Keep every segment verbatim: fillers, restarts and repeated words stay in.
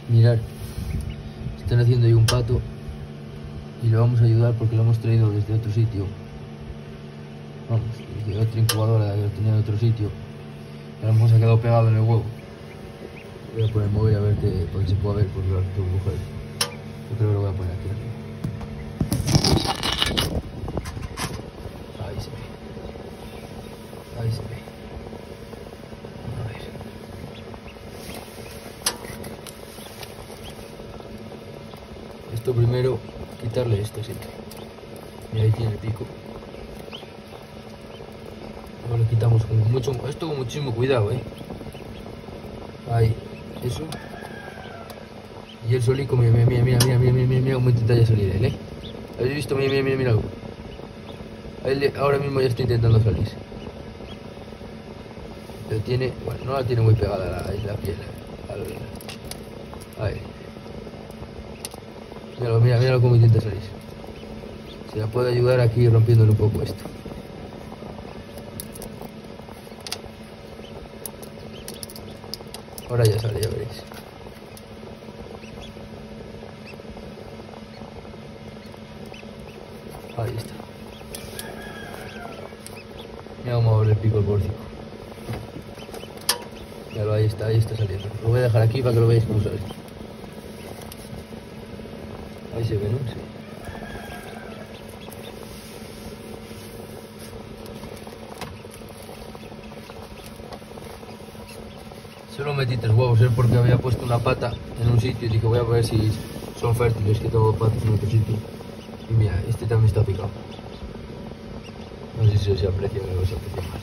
Mirad, están haciendo ahí un pato y le vamos a ayudar porque lo hemos traído desde otro sitio. Vamos, desde otra incubadora que lo tenía en otro sitio. Ahora mismo se ha quedado pegado en el huevo. Voy a poner el móvil a ver que, para que se pueda ver, porque lo tengo que coger. Yo creo que lo voy a poner aquí arriba. Ahí se ve. Ahí se ve. A ver. Esto primero, quitarle esto siempre. Y ahí tiene el pico. Ahora le quitamos con mucho, esto con muchísimo cuidado, eh. Ahí, eso. Y el solico, mira, mira, mira, mira, mira, mira, mira, mira cómo intenta ya salir él, eh. ¿Habéis visto? Mira, mira, mira, mira. Él ahora mismo ya está intentando salir. Pero tiene, bueno, no la tiene muy pegada la, la piel. Al, ahí. Míralo, mira, mira cómo intenta salir. Se la puede ayudar aquí rompiéndole un poco esto. Ahora ya sale, ya veréis. Ahí está. Mira cómo abre el pico el bórcico. Míralo, ahí está, ahí está saliendo. Lo voy a dejar aquí para que lo veáis cómo sale. Ahí se ve, ¿no? Sí. Solo metí tres huevos, ¿eh? Porque había puesto una pata en un sitio y dije voy a ver si son fértiles, que tengo patas en otro sitio. Y mira, este también está picado. No sé si se aprecia o no se aprecia más.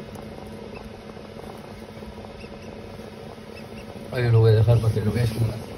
Ahí os lo voy a dejar para que lo veáis como